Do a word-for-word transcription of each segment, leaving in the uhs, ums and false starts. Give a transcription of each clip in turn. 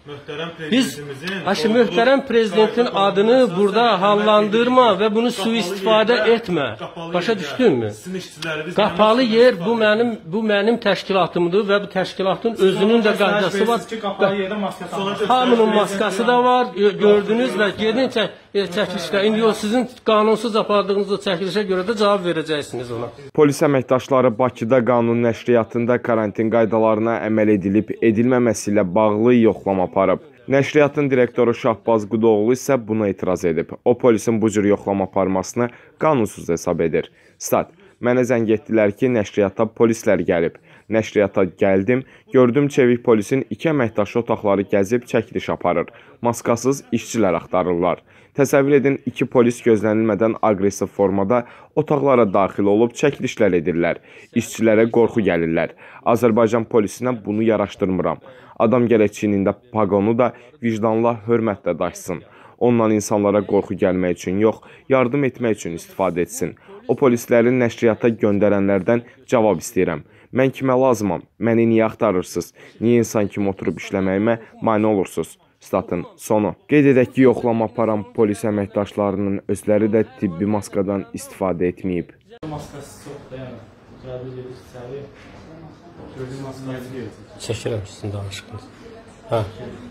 Biz aşı möhtərəm prezidentin adını burada hallandırma ve bunu suistifadə etmə. Başa düşdünmü? Qapalı yer bu mənim bu mənim təşkilatımdır və bu təşkilatın özünün də qaydası var. Hamının maskası da var. Gördünüz və gedin çəkilişdə. İndi o sizin qanunsuz apardığınız o çəkilişə görə də cavab verəcəksiniz ona. Polis əməkdaşları Bakıda qanun nəşriyyatında karantin qaydalarına əməl edilib edilməməsi ilə bağlı yoxlama aparıb. Nəşriyyatın direktoru Şahbaz Qudoğlu isə buna etiraz edib. O, polisin bu cür yoxlama aparmasını qanunsuz hesab edir. Stat, mənə zəng etdilər ki, nəşriyyata polislər gəlib. Nəşriyyata gəldim, gördüm çevik polisin iki əməkdaşı otaqları gəzib çəkiliş aparır. Maskasız işçilər axtarırlar. Təsəvvür edin, iki polis gözlənilmədən aqressiv formada otaqlara daxil olub çəkilişlər edirlər. İşçilərə qorxu gəlirlər. Azərbaycan polisinə bunu yaraşdırmıram. Adam gərək çiynində paqonu da vicdanla, hörmətlə daşsın. Ondan insanlara qorxu gəlmək üçün yox, yardım etmək üçün istifadə etsin. O polislərin nəşriyyata göndərənlərdən cavab istəyirəm. Mən kimə lazımam? Məni niyə axtarırsınız? Niyə insan kimi oturub işləməyimə mane olursunuz? Statın sonu. Qeyd edək ki, yoxlama aparan polis əməkdaşlarının özləri də tibbi maskadan istifadə etməyib. Çəkirəm sizin danışığınız. Hə.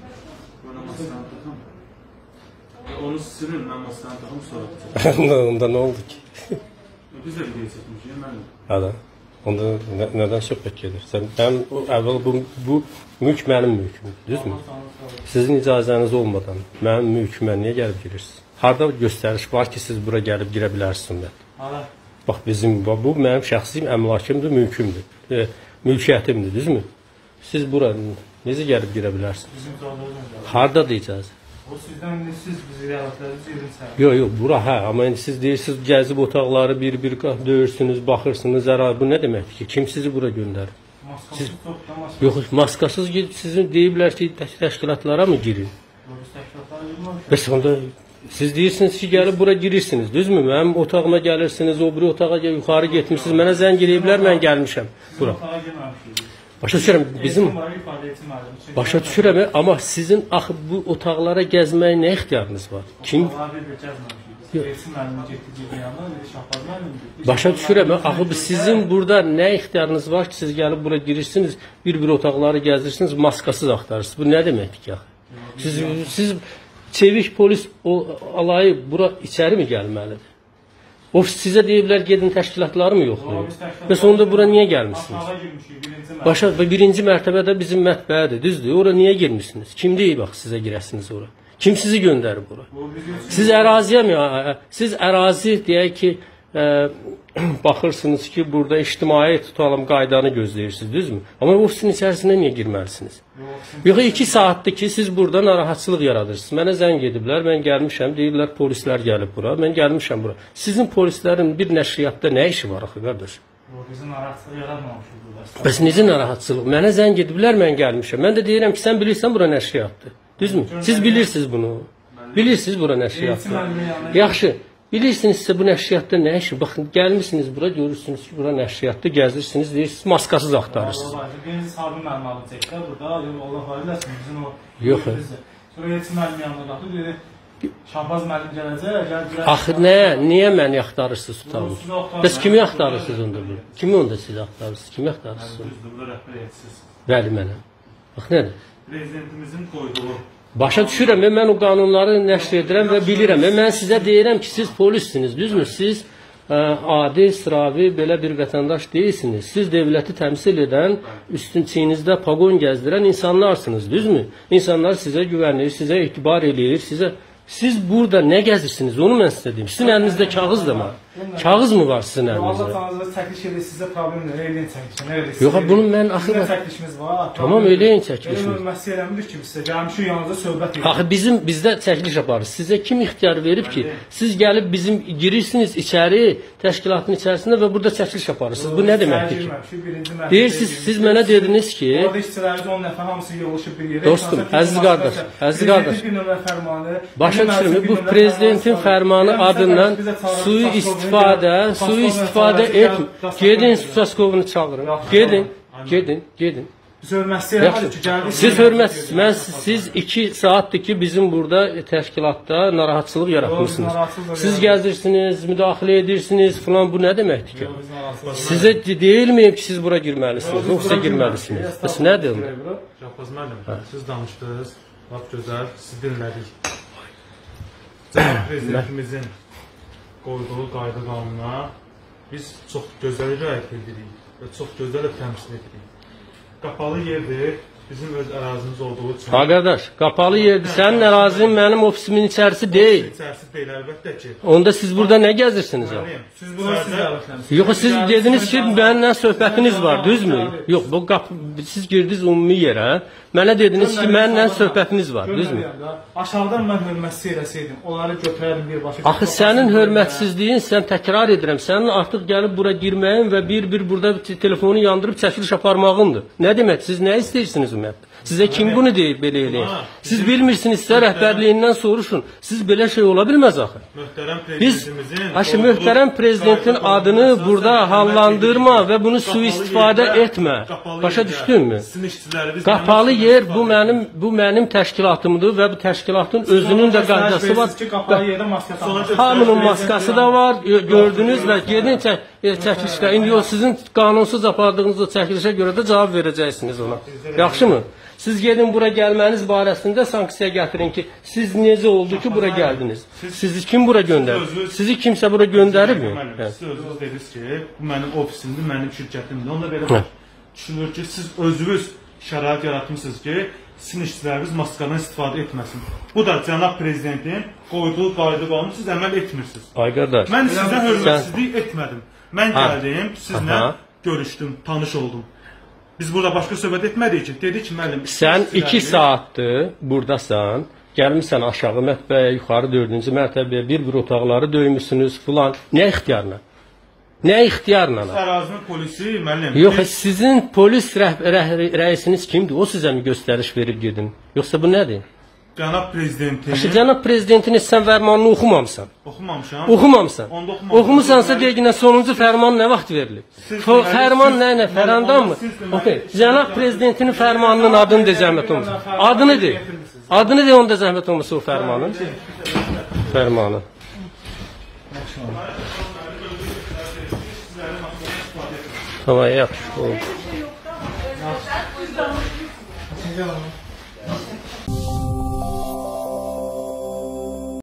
Onu sürün, mən maskanı taxım sonra. Onda nə oldu ki? Biz də video çəkmişik, mən. Hə də. Onda nədən söhbət gedir? Mən əvvəl bu, bu mülk mənim mülkümdür, düzmü? Sizin icazəniz olmadan mənim mülkümə niyə gəlib girirsiniz? Harada göstəriş var ki, siz bura gəlib girə bilərsiniz? Bax, bizim, bu mənim şəxsi əmlakımdır, mülkümdür, e, mülkiyyətimdir, düzmü? Siz bura necə gəlib girə bilərsiniz? Haradadır icazə? O sizdən siz bizi rəvətləriniz yerin səhər. Yox, yox, bura hə, amma indi siz deyirsiniz, gəzib otaqları bir-bir döyürsünüz, baxırsınız, ərazi. Bu nə deməkdir ki? Kim sizi bura göndərir? Maskasız yoxdur, maskasız. Yox, maskasız sizin deyiblər ki, təşkilatlara mı girin? Biz təşkilatlara girməmişik. Bəs onda siz deyirsiniz ki, gəlib bura girirsiniz, düzmü? Mənim otağıma gəlirsiniz, o biri otağa yuxarı getmişsiniz, mənə zəng eləyiblər, mən gəlmişəm bura. Biz otağa girməmişik. Başa düşürəm, bizim başa düşürəm, amma sizin axı bu otaqlara gəzməyə nə ixtiyarınız var? Kim? Başa düşürəm, axı sizin burada nə ixtiyarınız var ki, siz gəlib bura girirsiniz, bir-bir otaqları gəzirsiniz, maskasız axtarırsınız. Bu nə deməkdir ki, axı? Siz, siz çevik polis o alayı bura içəri mi gəlməlidir? O sizə deyiblər, gedin təşkilatları mı yoxlayır? Bəs onda bura niyə gəlmişsiniz? Başa, birinci mərtəbədə bizim mətbəədir, düzdür. Ora niyə girmişsiniz? Kim deyib, bax, sizə girəsiniz ora? Kim sizi göndərib ora? Siz əraziyə mi? Siz ərazi deyək ki, ə, baxırsınız ki, burada ictimai tutalım qaydanı gözləyirsiniz, düzdür? Amma ofisin içərisində niyə girməlisiniz? Yox, iki saatdır ki, siz burada narahatçılıq yaradırsınız. Mənə zəng ediblər, mən gəlmişəm, deyirlər, polislər gəlib bura, mən gəlmişəm bura. Sizin polislərin bir nəşriyyatda nə işi var axı, qardaş? Bizim narahatçılıq yaratmamışıq burada. Bəs necə narahatçılıq? Mənə zəng ediblər, mən gəlmişəm. Mən də deyirəm ki, sən bilirsən bura nəşriyyatdır. Düzmü? Siz bilirsiniz bunu. Bilirsiniz bura nəşriyyatdır. Yaxşı. Bilirsinizsə bu nəşriyyatda nə işi? Baxın, gəlmişsiniz bura, görürsünüz ki, bura nəşriyyatda gəzirsiniz, deyirsiniz, maskasız axtarırsınız. Birinci sabir mənim adı çəkdə burada, Allah hayırləsin, bizim o... Yox. Sonra yetim mənim yanına qaldı, dedi, Şahbaz müəllim gələcək, gəl... Axı nə? Niyə məni axtarırsınız tutalım? Bəs kimi axtarırsınız onda bu? Kimi onda siz axtarırsınız? Kimi axtarırsınız? Burada rəhbər etsiz. Bəli, mənəm. Bax, nədir? Prezidentimizin qoyduğu... Başa düşürəm, mən o qanunları nəşr edirəm və bilirəm. Mən sizə deyirəm ki, siz polissiniz, düzmü? Siz ə, adi, sıravi, belə bir vətəndaş deyilsiniz. Siz devləti təmsil edən, üstün çiyinizdə paqon gəzdirən insanlarsınız, düzmü? İnsanlar sizə güvənir, sizə etibar eləyir, sizə... Siz burada nə gəzirsiniz, onu mən sizə deyim. Sizin əlinizdə kağız da var. Kağız mı var sizin əlinizdə? Allah tanrıza çəkiliş edir, sizə problem nə? Eləyin çəkilişini. Yox, bunu mən axı... Sizə çəkilişimiz var. Tamam, eləyin çəkilişimiz. Məsələ eləmirik ki, sizə gəlmişik yanınızda söhbət edir. Axı bizim, bizdə çəkiliş yaparız. Sizə kim ixtiyar verib ki, siz gəlib bizim girirsiniz içəri, təşkilatın içərisində və burada çəkiliş yaparırsınız. Bu nə deməkdir ki? Deyirsiniz, siz mənə dediniz ki... Orada işçilərimiz on nəfər hamısı yığılışıb bir yerə. Dostum, əziz qardaş, əziz qardaş. Başa düşürüm, bu prezidentin fərmanı adından suyu istifadə, suyu istifadə etmə. Gedin Susaskovunu çağırın. Gedin, gedin, gedin. Biz hörmətsiz Yaxşı. ki, gəldik. Siz hörmətsiz. Mən siz iki saatdır ki bizim burada təşkilatda narahatçılıq yaratmışsınız. Siz gəzirsiniz, müdaxilə edirsiniz falan, bu nə deməkdir ki? Sizə deyilməyib ki siz bura girməlisiniz, yoxsa girməlisiniz. Bəs nədir? Şahbaz müəllim, siz danışdınız, lap gözəl, siz dinlədik. Cənab Prezidentimizin qoyduğu qayda qanuna biz çox gözəl riayət edirik və çox gözəl təmsil edirik. Qapalı yerdir, bizim öz ərazimiz olduğu üçün. Ha qardaş, qapalı yerdir. Sənin ərazin mənim ofisimin içərisi deyil. İçərisi deyil, əlbəttə ki. Onda siz burada nə gəzirsiniz? Siz bunu siz dəvətləmisiniz. Yox, siz dediniz ki, mənimlə söhbətiniz var, düzmü? Yox, bu qapı, siz girdiniz ümumi yerə. Mənə dediniz ki, mənimlə söhbətiniz var, düzmü? Aşağıdan mən hörmətsiz eləsəydim, onları götürərdim bir başa. Axı sənin hörmətsizliyin, sən təkrar edirəm, sənin artıq gəlib bura girməyin və bir-bir burada telefonu yandırıb çəkiliş aparmağındır. Nə demək, siz nə istəyirsiniz ümumiyyətlə? Sizə kim bunu deyib belə eləyin? Siz bilmirsinizsə rəhbərliyindən soruşun. Siz belə şey ola bilməz axı. Möhtərəm Biz, prezidentimizin aşı möhtərəm prezidentin adını burada hallandırma və bunu suistifadə etmə. Başa düşdünmü? Qapalı yer bu mənim bu mənim təşkilatımdır və bu təşkilatın özünün də qaydası var. Hamının maskası da var. Gördünüz və gedin çək çəkilişdə. İndi o sizin qanunsuz apardığınız o çəkilişə görə də cavab verəcəksiniz ona. Yaxşımı? Siz gedin bura gəlməniz barəsində sanksiya gətirin ki, siz necə oldu ki bura gəldiniz? Sizi kim bura göndərdi? Sizi kimsə bura göndəribmi? Siz özünüz dediniz ki, bu mənim ofisimdir, mənim şirkətimdir. Onda belə düşünür ki, siz özünüz şərait yaratmışsınız ki, sizin işçiləriniz maskadan istifadə etməsin. Bu da cənab prezidentin qoyduğu qayda qanunu siz əməl etmirsiniz. Ay qardaş. Mən sizə hörmətsizlik etmədim. Mən gəldim, sizlə görüşdüm, tanış oldum. Biz burada başqa söhbət etmədik ki, dedi ki, müəllim... Sən iki saatdır buradasan, gəlmişsən aşağı mətbəyə, yuxarı dördüncü mərtəbəyə, bir-bir otaqları döymüşsünüz filan. Nə ixtiyarla? Nə ixtiyarla? Ərazinin polisi, müəllim... Yox, sizin polis rəisiniz kimdir? O sizə mi göstəriş verib gedin? Yoxsa bu nədir? Cənab prezidentin... Cənab prezidentin sən fərmanını oxumamısan. Oxumamsan? Oxumamsan. Oxumusansa deyinə sonuncu fərman nə vaxt verilib? Fərman nə, nə, fərmandan mı? Okay. Cənab prezidentinin fərmanının adını de zəhmət olmasa. Adını de. Adını de onda zəhmət olmasa o fərmanın. Fərmanı. Tamam, yaxşı oldu.